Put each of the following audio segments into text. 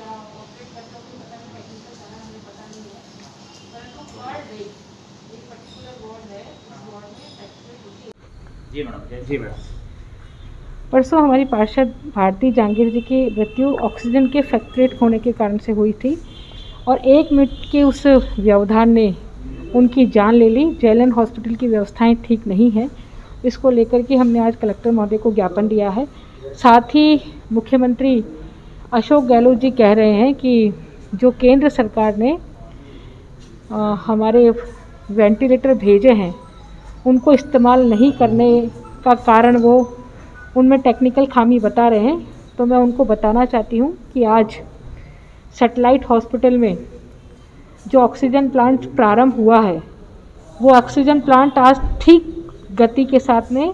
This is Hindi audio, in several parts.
जी मैडम। परसों हमारी पार्षद भारती जहांगीर जी की मृत्यु ऑक्सीजन के फैक्ट्रेट होने के कारण से हुई थी और 1 मिनट के उस व्यवधान ने उनकी जान ले ली। जेएलएन हॉस्पिटल की व्यवस्थाएं ठीक नहीं हैं, इसको लेकर के हमने आज कलेक्टर महोदय को ज्ञापन दिया है। साथ ही मुख्यमंत्री अशोक गहलोत जी कह रहे हैं कि जो केंद्र सरकार ने हमारे वेंटिलेटर भेजे हैं उनको इस्तेमाल नहीं करने का कारण वो उनमें टेक्निकल खामी बता रहे हैं। तो मैं उनको बताना चाहती हूँ कि आज सैटेलाइट हॉस्पिटल में जो ऑक्सीजन प्लांट प्रारंभ हुआ है वो ऑक्सीजन प्लांट आज ठीक गति के साथ में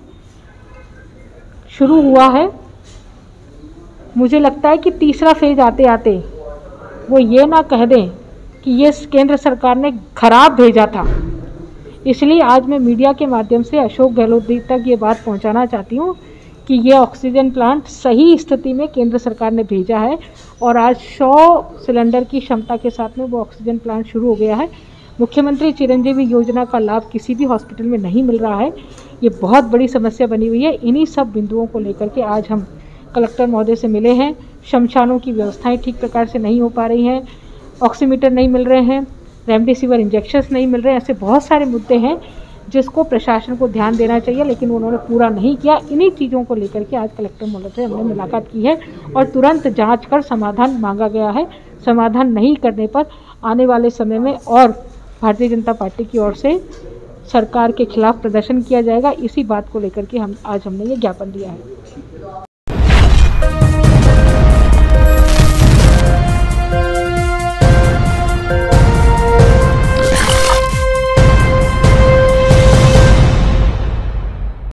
शुरू हुआ है। मुझे लगता है कि तीसरा फेज आते आते वो ये ना कह दें कि ये केंद्र सरकार ने खराब भेजा था। इसलिए आज मैं मीडिया के माध्यम से अशोक गहलोत जी तक ये बात पहुंचाना चाहती हूँ कि ये ऑक्सीजन प्लांट सही स्थिति में केंद्र सरकार ने भेजा है और आज 100 सिलेंडर की क्षमता के साथ में वो ऑक्सीजन प्लांट शुरू हो गया है। मुख्यमंत्री चिरंजीवी योजना का लाभ किसी भी हॉस्पिटल में नहीं मिल रहा है, ये बहुत बड़ी समस्या बनी हुई है। इन्हीं सब बिंदुओं को लेकर के आज हम कलेक्टर महोदय से मिले हैं। शमशानों की व्यवस्थाएँ ठीक प्रकार से नहीं हो पा रही हैं, ऑक्सीमीटर नहीं मिल रहे हैं, रेमडेसिविर इंजेक्शन्स नहीं मिल रहे हैं, ऐसे बहुत सारे मुद्दे हैं जिसको प्रशासन को ध्यान देना चाहिए, लेकिन उन्होंने पूरा नहीं किया। इन्हीं चीज़ों को लेकर के आज कलेक्टर महोदय से हमने मुलाकात की है और तुरंत जांच कर समाधान मांगा गया है। समाधान नहीं करने पर आने वाले समय में और भारतीय जनता पार्टी की ओर से सरकार के खिलाफ प्रदर्शन किया जाएगा। इसी बात को लेकर के हमने ये ज्ञापन दिया है।